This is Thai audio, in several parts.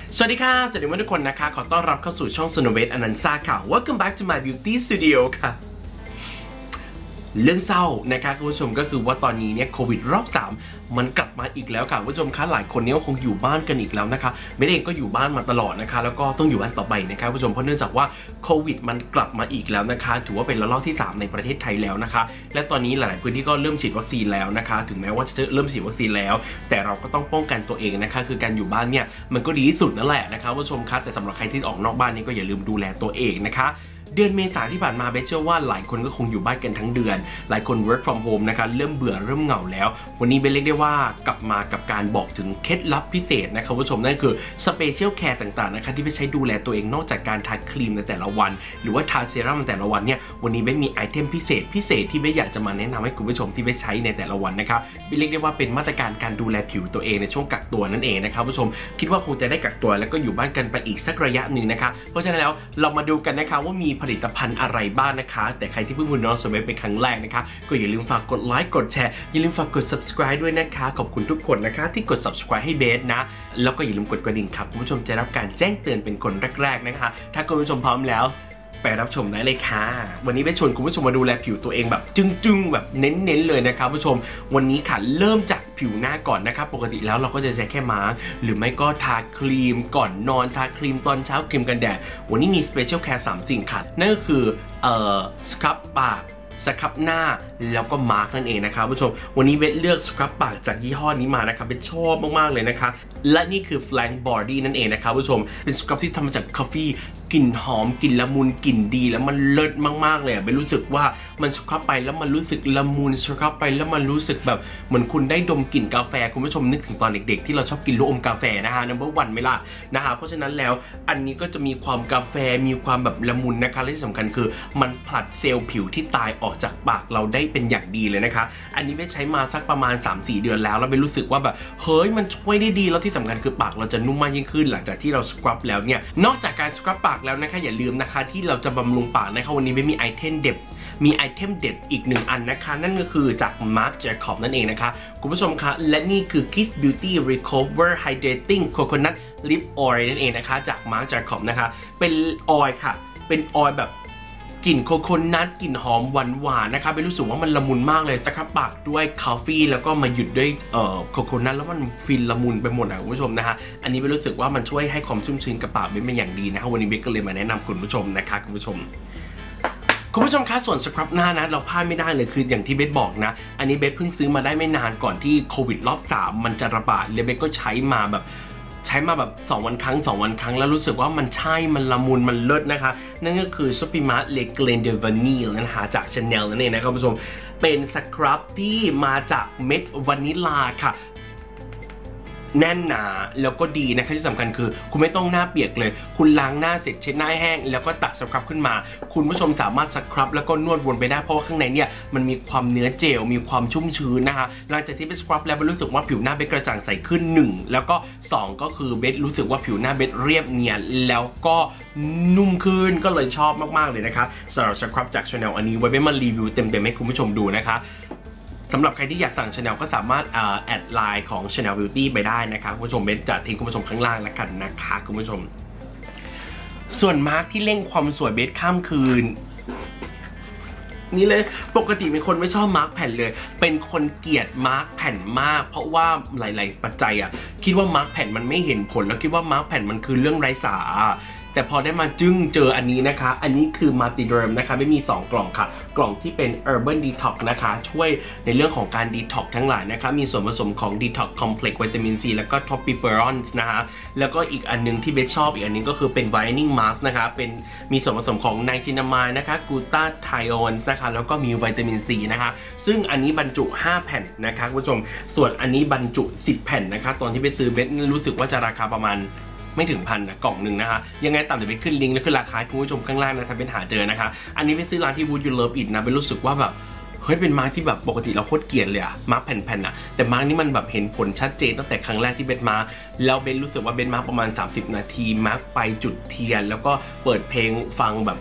สวัสดีค่ะสวัสดีทุกคนนะคะขอต้อนรับเข้าสู่ช่องสโนเวทอนันซ่าค่ะ Welcome back to my beauty studio ค่ะเรื่องเศร้านะคะคุณผู้ชมก็คือว่าตอนนี้เนี่ยโควิดรอบ3มันกลับมาอีกแล้วค่ะคุณผู้ชมคะหลายคนเนี่ยคงอยู่บ้านกันอีกแล้วนะคะเบนเองก็อยู่บ้านมาตลอดนะคะแล้วก็ต้องอยู่บ้านต่อไปนะคะคุณผู้ชมเพราะเนื่องจากว่าโควิดมันกลับมาอีกแล้วนะคะถือว่าเป็นระลอกที่3ในประเทศไทยแล้วนะคะและตอนนี้หลายๆพื้นที่ก็เริ่มฉีดวัคซีนแล้วนะคะถึงแม้ว่าจะเริ่มฉีดวัคซีนแล้วแต่เราก็ต้องป้องกันตัวเองนะคะคือการอยู่บ้านเนี่ยมันก็ดีที่สุดนั่นแหละนะคะคุณผู้ชมคะแต่สำหรับใครที่ออกนอกบ้านนี่ก็อย่าลืมดูแลตัวเองนะคะเดือนเมษาที่ผ่านมาเบสเชื่อว่าหลายคนก็คงอยู่บ้านกันทั้งเดือนหลายคน work from home นะคะเริ่มเบื่อเริ่มเหงาแล้ววันนี้เบสเรียกได้ว่ากลับมากับการบอกถึงเคล็ดลับพิเศษนะครับผู้ชมนั่นคือ special care ต่างๆนะคะที่ไปใช้ดูแลตัวเองนอกจากการทาครีมในแต่ละวันหรือว่าทาเซรั่มในแต่ละวันเนี่ยวันนี้เบสมีไอเทมพิเศษที่เบสอยากจะมาแนะนำให้คุณผู้ชมที่เบสใช้ในแต่ละวันนะครับเบสเรียกได้ว่าเป็นมาตรการการดูแลผิวตัวเองในช่วงกักตัวนั่นเองนะครับผู้ชมคิดว่าคงจะได้กักตัวแล้วก็อยู่บ้านกันไปอีกสักระยะหนึ่งนะคะเพราะฉะนั้นแล้วเรามาดูกันนะคะว่ามีผลิตภัณฑ์อะไรบ้างนะคะแต่ใครที่เพิ่งดูน้องสเวทเป็นครั้งแรกนะคะก็อย่าลืมฝากกดไลค์กดแชร์อย่าลืมฝากกด subscribe ด้วยนะคะขอบคุณทุกคนนะคะที่กด subscribe ให้เบสนะแล้วก็อย่าลืมกดกระดิ่งครับคุณผู้ชมจะรับการแจ้งเตือนเป็นคนแรกๆนะคะถ้าคุณผู้ชมพร้อมแล้วไปรับชมได้เลยค่ะวันนี้เบสชวนคุณผู้ชมมาดูแลผิวตัวเองแบบจึ้งๆแบบเน้นๆเลยนะครับผู้ชมวันนี้ค่ะเริ่มจากผิวหน้าก่อนนะครับปกติแล้วเราก็จะใช้แค่มาร์คหรือไม่ก็ทาครีมก่อนนอนทาครีมตอนเช้าครีมกันแดดวันนี้มี special care 3 สิ่งค่ะนั่นก็คือสครับปากสครับหน้าแล้วก็มาร์กนั่นเองนะครับผู้ชมวันนี้เบสเลือกสครับปากจากยี่ห้อนี้มานะครับเบสชอบมากๆเลยนะคะและนี่คือ Flank Body นั่นเองนะครับผู้ชมเป็นสครับที่ทำมาจากกาแฟกลิ่นหอมกลิ่นละมุนกลิ่นดีแล้วมันเลิศมากๆเลยเบสรู้สึกว่ามันสครับไปแล้วมันรู้สึกละมุนสครับไปแล้วมันรู้สึกแบบเหมือนคุณได้ดมกลิ่นกาแฟคุณผู้ชมนึกถึงตอนเด็กๆที่เราชอบกินลูกอมกาแฟนะฮะ number one ไม่ล่ะนะฮะเพราะฉะนั้นแล้วอันนี้ก็จะมีความกาแฟมีความแบบละมุนนะคะและที่สำคัญคือมันผลัดเซลล์ผิวที่ตายออกจากปากเราได้เป็นอย่างดีเลยนะคะอันนี้เบสใช้มาสักประมาณ 3-4 เดือนแล้วเบสรู้สึกว่าแบบเฮ้ยมันช่วยได้ดีแล้วที่สำคัญคือปากเราจะนุ่มมากยิ่งขึ้นหลังจากที่เราสครับแล้วเนี่ยนอกจากการสครับปากแล้วนะคะอย่าลืมนะคะที่เราจะบำรุงปากนะคะวันนี้เบสมีไอเทมเด็ดอีก1อันนะคะนั่นก็คือจาก Marc Jacobs นั่นเองนะคะคุณผู้ชมคะและนี่คือ Kiss Beauty Recover Hydrating Coconut Lip Oil นั่นเองนะคะจาก Marc Jacobs นะคะเป็นออยล์ค่ะเป็นออยล์แบบกลิ่นโคโคนัทกลิ่นหอมหวานๆนะคะเป็นรู้สึกว่ามันละมุนมากเลยสครับปากด้วยคาเฟอีแล้วก็มาหยุดด้วยโคโคนัทแล้วมันฟินละมุนไปหมดนะคุณผู้ชมนะคะอันนี้เป็นรู้สึกว่ามันช่วยให้ความชุ่มชื้นกับปากเป็นอย่างดีนะคะวันนี้เบสก็เลยมาแนะนำคุณผู้ชมนะคะคุณผู้ชมคะส่วนสครับหน้านะเราพลาดไม่ได้เลยคืออย่างที่เบสบอกนะอันนี้เบสเพิ่งซื้อมาได้ไม่นานก่อนที่โควิดรอบ3มันจะระบาดเลยเบสก็ใช้มาแบบ2 วันครั้งแล้วรู้สึกว่ามันใช่มันละมุนมันเลิศนะคะนั่นก็คือซูปิมาเลเกรนเดวานีลนะคะจาก Chanel นั่นเองนะครับผู้ชมเป็นสครับที่มาจากเม็ดวานิลลาค่ะแน่นหนาแล้วก็ดีนะคะที่สำคัญคือคุณไม่ต้องหน้าเปียกเลยคุณล้างหน้าเสร็จเช็ดหน้าแห้งแล้วก็ตักสครับขึ้นมาคุณผู้ชมสามารถสครับแล้วก็นวดวนไปได้เพราะว่าข้างในเนี่ยมันมีความเนื้อเจลมีความชุ่มชื้นนะคะหลังจากที่เบสครับแล้วเบสรู้สึกว่าผิวหน้าเบสกระจ่างใสขึ้น1แล้วก็2ก็คือเบสรู้สึกว่าผิวหน้าเบสเรียบเนียนแล้วก็นุ่มขึ้นก็เลยชอบมากๆเลยนะคะสำหรับสครับจาก Chanel อันนี้ไว้เบสมารีวิวเต็มๆให้คุณผู้ชมดูนะคะสำหรับใครที่อยากสั่ง Chanel ก็สามารถแอดไลน์ของ Chanel Beauty ไปได้นะคะคุณผู้ชมเบสจะทิ้งคุณผู้ชมข้างล่างแล้วกันนะคะคุณผู้ชมส่วนมาร์คที่เร่งความสวยเบสข้ามคืนนี่เลยปกติเป็นคนไม่ชอบมาร์คแผ่นเลยเป็นคนเกลียดมาร์คแผ่นมากเพราะว่าหลายๆปัจจัยคิดว่ามาร์คแผ่นมันไม่เห็นผลแล้วคิดว่ามาร์คแผ่นมันคือเรื่องไร้สาระแต่พอได้มาเจออันนี้นะคะอันนี้คือ Multiderm นะคะไม่มี2 กล่องค่ะกล่องที่เป็น Urban Detox นะคะช่วยในเรื่องของการ Detox ทั้งหลายนะคะมีส่วนผสมของ Detox Complex วิตามิน C แล้วก็ Toppiferol นะคะแล้วก็อีกอันนึงที่เบสชอบอีกอันนึงก็คือเป็น Whitening Mask นะคะเป็นมีส่วนผสมของ Niacinamide นะคะ Glutathione นะคะแล้วก็มีวิตามิน C นะคะซึ่งอันนี้บรรจุ5 แผ่นนะคะคุณผู้ชมส่วนอันนี้บรรจุ10 แผ่นนะคะตอนที่เบสซื้อเบสรู้สึกว่าจะราคาประมาณไม่ถึง1,000นะกล่องหนึ่งนะคะยังไงตามเดี๋ยวไปขึ้นลิงก์แล้วขึ้นราคาคุณผู้ชมข้างล่างนะถ้าเป็นหาเจอนะคะอันนี้ไปซื้อร้านที่ Would You Love It นะเป็นรู้สึกว่าแบบเฮ้ยเป็นมาร์กที่แบบปกติเราโคตรเกลียดเลยมาร์กแผ่นๆแต่มาร์กนี้มันแบบเห็นผลชัดเจนตั้งแต่ครั้งแรกที่เบสมาแล้วเบสรู้สึกว่าเบสมาประมาณ30 นาทีมาร์กไปจุดเทียนแล้วก็เปิดเพลงฟังแบบ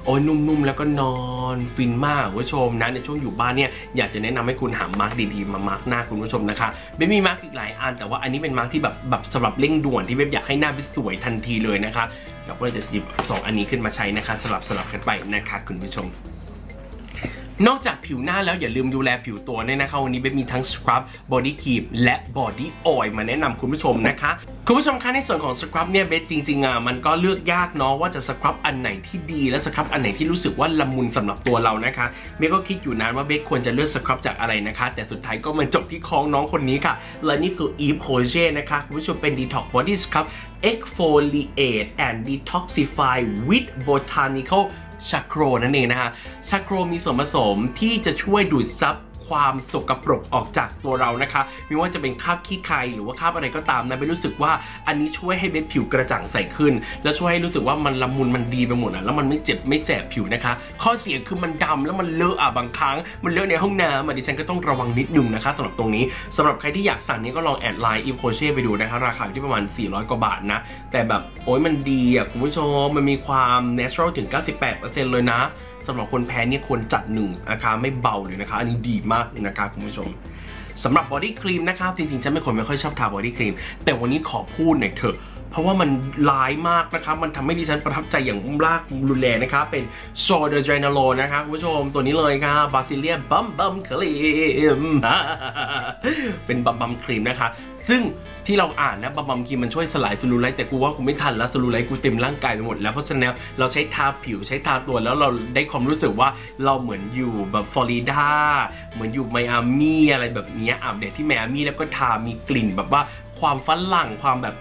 โอ้ยนุ่มๆแล้วก็นอนฟินมากคุณผู้ชมนะในช่วงอยู่บ้านเนี่ยอยากจะแนะนำให้คุณหามาร์กดีๆมามาร์กหน้าคุณผู้ชมนะคะเบบมีมาร์กอีกหลายอันแต่ว่าอันนี้เป็นมาร์กที่แบบสำหรับเร่งด่วนที่เบบอยากให้หน้าเบบสวยทันทีเลยนะคะเราก็เลยจะหยิบ2อันนี้ขึ้นมาใช้นะคะสลับกันไปนะคะคุณผู้ชมนอกจากผิวหน้าแล้วอย่าลืมดูแลผิวตัวเนี่ยนะคะวันนี้เบสมีทั้งสครับบอดี้ครีมและบอดี้ออยล์มาแนะนำคุณผู้ชมนะคะคุณผู้ชมคะในส่วนของสครับเนี่ยเบสจริงๆมันก็เลือกยากเนาะว่าจะสครับอันไหนที่ดีและสครับอันไหนที่รู้สึกว่าละมุนสำหรับตัวเรานะคะเบสก็คิดอยู่นานว่าเบสควรจะเลือกสครับจากอะไรนะคะแต่สุดท้ายก็มาจบที่คองน้องคนนี้ค่ะและนี่คือ Eve Koje นะคะคุณผู้ชมเป็น Detox Body Scrub Exfoliate and Detoxify with Botanicalชาโครนั่นเองนะคะชาโครมีส่วนผสมที่จะช่วยดูดซับความสกปรกออกจากตัวเรานะคะไม่ว่าจะเป็นคราบขี้ไคหรือว่าคราบอะไรก็ตามนะเบสรู้สึกว่าอันนี้ช่วยให้เบสผิวกระจ่างใสขึ้นและช่วยให้รู้สึกว่ามันละมุนมันดีไปหมดอ่ะแล้วมันไม่เจ็บไม่แสบผิวนะคะข้อเสียคือมันดำแล้วมันเลอะบางครั้งมันเลอะในห้องน้ำดิฉันก็ต้องระวังนิดนึงนะคะสำหรับตรงนี้สำหรับใครที่อยากสั่งนี้ก็ลองแอดไลน์ Eve Koje ไปดูนะคะราคาที่ประมาณ400กว่าบาทนะแต่แบบโอ้ยมันดีอ่ะคุณผู้ชมมันมีความ natural ถึง 98% เลยนะสำหรับคนแพ้เนี่ยควรจัด1นะคะไม่เบาเลยนะคะอันนี้ดีมากเลยนะคะคุณผู้ชมสำหรับบอดี้ครีมนะคะจริงๆฉันเป็นคนไม่ค่อยชอบทาบอดี้ครีมแต่วันนี้ขอพูดหน่อยเถอะเพราะว่ามันร้ายมากนะคะมันทำให้ดิฉันประทับใจอย่างรุนแรงนะคะเป็นโซเดอร์เจนโลนะคะคุณผู้ชมตัวนี้เลยค่ะบาซิเลียบัมครีมเป็นบัมครีมนะคะซึ่งที่เราอ่านนะบัมครีมมันช่วยสลายเซลลูไลท์แต่กูว่ากูไม่ทันแล้วเซลลูไลท์กูเต็มร่างกายไปหมดแล้วเพราะฉะนั้นเราใช้ทาผิวใช้ทาตัวแล้วเราได้ความรู้สึกว่าเราเหมือนอยู่แบบฟลอริดาเหมือนอยู่ไมอามี่อะไรแบบนี้อาบแดดที่ไมอามี่แล้วก็ทามีกลิ่นแบบว่าความฝรั่งความแบบ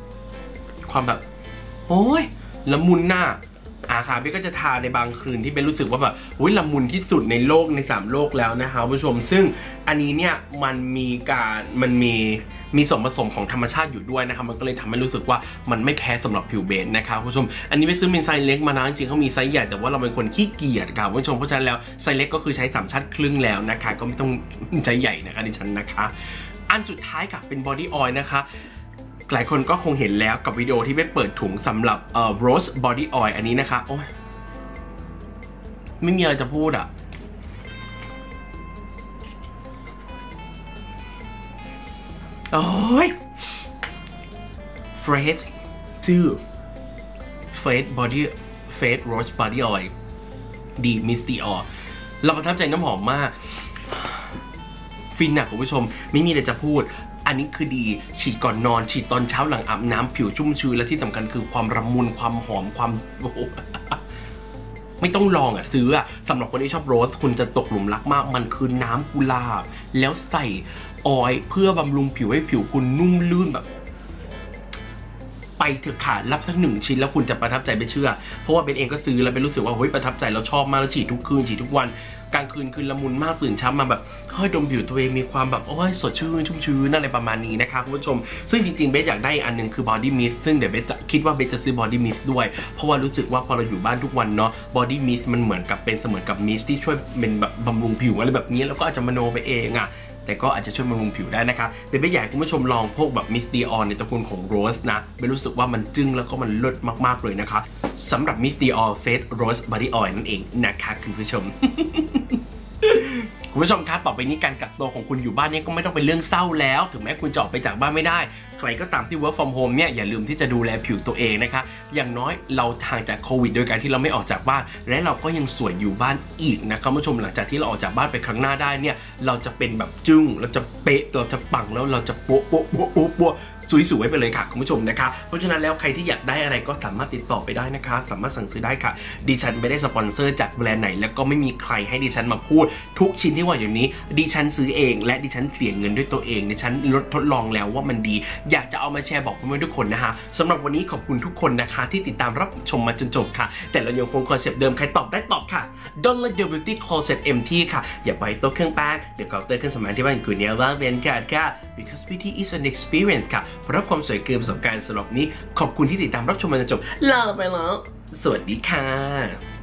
โอ้ยละมุนหน้าค่ะเบสก็จะทาในบางคืนที่เบสรู้สึกว่าแบบโอ้ยละมุนที่สุดในโลกใน3โลกแล้วนะคะผู้ชมซึ่งอันนี้เนี่ยมันมีส่วนผสมของธรรมชาติอยู่ด้วยนะคะมันก็เลยทำให้รู้สึกว่ามันไม่แพ้สำหรับผิวเบสนะคะผู้ชมอันนี้เบสซื้อเป็นไซส์เล็กมานะจริงๆเขามีไซส์ใหญ่แต่ว่าเราเป็นคนขี้เกียจค่ะผู้ชมเพราะฉะนั้นแล้วไซส์เล็กก็คือใช้3ชั้นครึ่งแล้วนะคะก็ไม่ต้องใช้ใหญ่นะคะดิฉันนะคะอันสุดท้ายค่ะเป็นบอดี้ออยล์นะคะหลายคนก็คงเห็นแล้วกับวิดีโอที่เบสเปิดถุงสำหรับRose Body Oil อันนี้นะคะโอ้ยไม่มีอะไรจะพูดอ่ะโอ้ย Fresh ชื่อ Fresh Rose Body Oil ดี Misty Oil เราประทับใจน้ำหอมมากฟินนะคุณผู้ชมไม่มีอะไรจะพูดอันนี้คือดีฉีดก่อนนอนฉีดตอนเช้าหลังอาบน้ำผิวชุ่มชื้นและที่สำคัญคือความละมุนความหอมความไม่ต้องลองซื้อสำหรับคนที่ชอบโรสคุณจะตกหลุมรักมากมันคือน้ำกุหลาบแล้วใส่ออยล์เพื่อบำรุงผิวให้ผิวคุณนุ่มลื่นแบบไปเถอะค่ะรับสัก1ชิ้นแล้วคุณจะประทับใจไม่เชื่อเพราะว่าเบนเองก็ซื้อแล้วเบนรู้สึกว่าเฮ้ยประทับใจแล้วชอบมากแล้วฉีดทุกคืนฉีดทุกวันกลางคืนคือละมุนมากตื่นเช้ามาแบบเฮ้ยดมผิวตัวเองมีความแบบโอ้ยสดชื่นชุ่มชื้นอะไรประมาณนี้นะคะคุณผู้ชมซึ่งจริงๆเบสอยากได้อีกอันนึงคือ body mist ซึ่งเดี๋ยวเบสคิดว่าเบสจะซื้อ body mist ด้วยเพราะว่ารู้สึกว่าพอเราอยู่บ้านทุกวันเนาะ body mist มันเหมือนกับเป็นเสมือนกับ mist ที่ช่วยเป็นแบบบำรุงผิวอะไรแบบนี้แล้วก็อาจจะมโนไปเองแต่ก็อาจจะช่วยบำรุงผิวได้นะคะเบสอยากให้คุณผู้ชมลองพวกแบบ Misty Oil ในตระกูลของ Rose นะเบสรู้สึกว่ามันจึ้งแล้วก็มันเลิศมากๆเลยนะคะสำหรับ Misty Oil Face Rose Body Oil นั่นเองนะคะคุณผู้ชม คุณผู้ชมคะต่อไปนี้การกักตัวของคุณอยู่บ้านเนี่ยก็ไม่ต้องเป็นเรื่องเศร้าแล้วถึงแม้คุณจะออกไปจากบ้านไม่ได้ใครก็ตามที่ work from home เนี่ยอย่าลืมที่จะดูแลผิวตัวเองนะคะอย่างน้อยเราห่างจากโควิดโดยการที่เราไม่ออกจากบ้านและเราก็ยังสวยอยู่บ้านอีกนะครับคุณผู้ชมหลังจากที่เราออกจากบ้านไปครั้งหน้าได้เนี่ยเราจะเป็นแบบจึ้งเราจะเป๊ะเราจะปังแล้วเราจะโป๊ะสวยๆไปเลยค่ะคุณผู้ชมนะคะเพราะฉะนั้นแล้วใครที่อยากได้อะไรก็สามารถติดต่อไปได้นะคะสามารถสั่งซื้อได้ค่ะดิฉันไม่ได้สปอนเซอร์จากแบรนด์ไหนแล้วก็ไม่มีใครให้ดิฉันมาพูดทุกชิ้นที่ว่าอย่างนี้ดิฉันซื้อเองและดิฉันเสียเงินด้วยตัวเองดิฉันทดลองแล้วว่ามันดีอยากจะเอามาแชร์บอกเพื่อนๆทุกคนนะคะสำหรับวันนี้ขอบคุณทุกคนนะคะที่ติดตามรับชมมาจนจบค่ะแต่เรายังคงคอนเซปต์เดิมใครตอบได้ตอบค่ะ Don't let your beauty closet empty ค่ะอย่าปล่อยโต๊ะเครื่องแป้งเดี๋ยวก็เติมเครื่องสำอางที่บ้านคุณเนี่ยว่าเป็นการค่ะ because beauty is an experience ค่ะเพราะความสวยคือประสบการณ์สำหรับนี้ขอบคุณที่ติดตามรับชมมาจนจบลาไปแล้วสวัสดีค่ะ